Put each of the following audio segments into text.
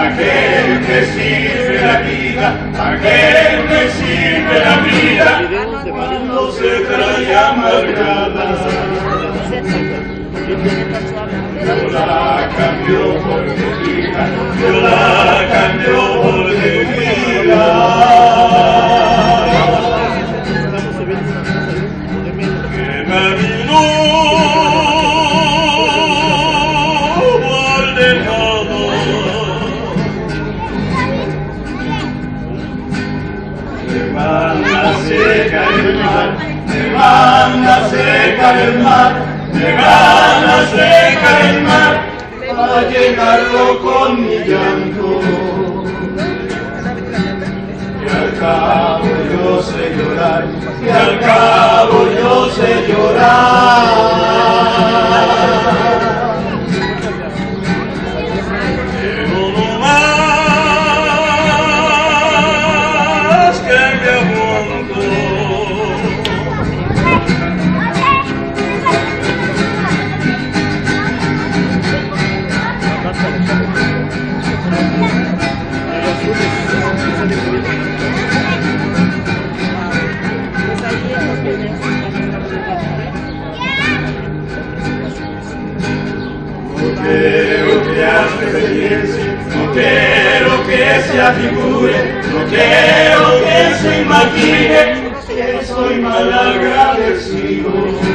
¿para qué me sirve la vida? ¿Para qué me sirve la vida? Cuando se trae amargada. Yo la cambio por tequila, yo la cambio por tequila. Que me vino alejado. Me manda seca el mar, me manda seca el mar. Me gana seca el mar para llenarlo con mi llanto. Y al cabo yo sé llorar, y al cabo yo sé llorar. Pero no más que me aguanto. No quiero que hasta piense, no quiero que se afigure, no quiero que se imagine que soy mal agradecido.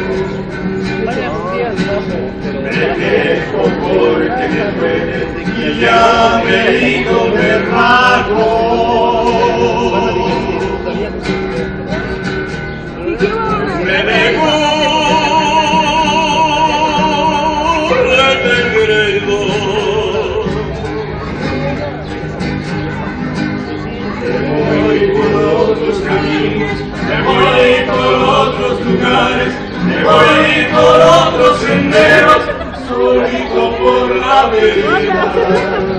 Me quejo porque me duele y ya me digo me rajo. Me dejo retegredo. Me voy por otros caminos, me voy por otros lugares, me voy por otros senderos, solito por la vereda.